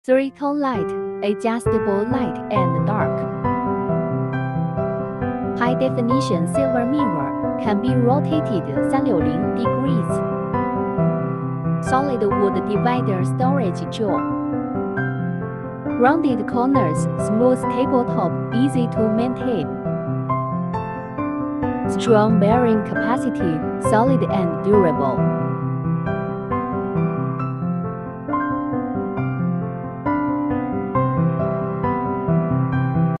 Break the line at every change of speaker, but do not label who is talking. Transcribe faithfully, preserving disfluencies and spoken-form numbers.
Three-tone light, adjustable light and dark. High-definition silver mirror can be rotated three hundred sixty degrees. Solid wood divider storage jaw. Rounded corners, smooth tabletop, easy to maintain. Strong bearing capacity, solid and durable.